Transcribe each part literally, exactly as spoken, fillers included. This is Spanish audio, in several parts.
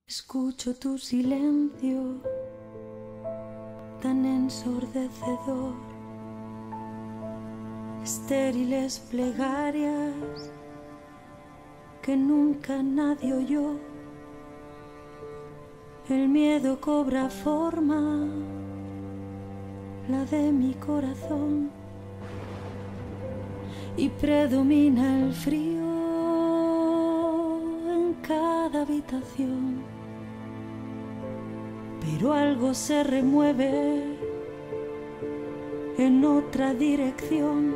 Escucho tu silencio tan ensordecedor, estériles plegarias que nunca nadie oyó. El miedo cobra forma, la de mi corazón, y predomina el frío en cada habitación. Pero algo se remueve en otra dirección.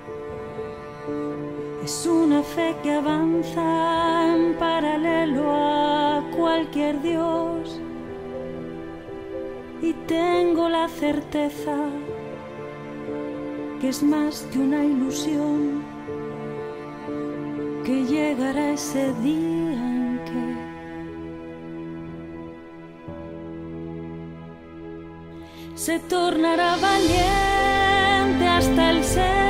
Es una fe que avanza en paralelo a cualquier dios, y tengo la certeza que es más que una ilusión, que llegará ese día en que se tornará valiente hasta el ser